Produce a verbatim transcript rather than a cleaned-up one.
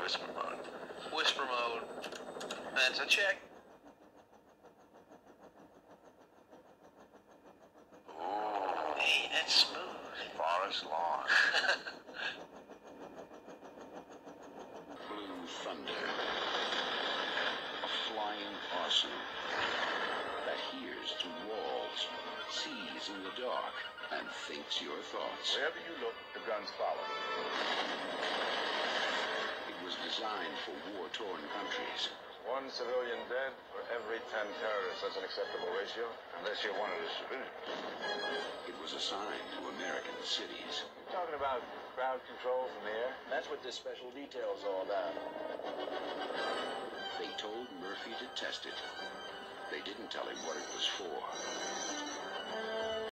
whisper mode. Whisper mode. That's a check. Ooh. Hey, that's smooth. Forest lawn. Blue Thunder. A flying possum that hears through walls, sees in the dark, and thinks your thoughts. Wherever you look, the guns follow. It was designed for war-torn countries. One civilian dead for every ten terrorists. That's an acceptable ratio, unless you're one of the civilians. It was assigned to American cities. Talking about crowd control from the air? That's what this special detail is all about. They told Murphy to test it. They didn't tell him what it was for.